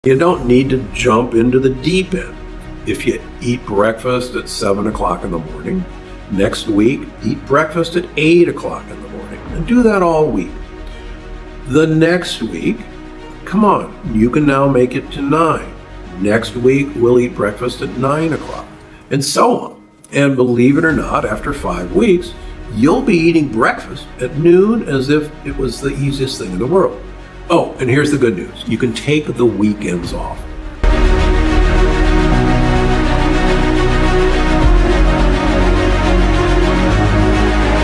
You don't need to jump into the deep end. If you eat breakfast at 7 o'clock in the morning, next week, eat breakfast at 8 o'clock in the morning, and do that all week. The next week, come on, you can now make it to 9. Next week, we'll eat breakfast at 9 o'clock, and so on. And believe it or not, after 5 weeks, you'll be eating breakfast at noon as if it was the easiest thing in the world. Oh, and here's the good news. You can take the weekends off.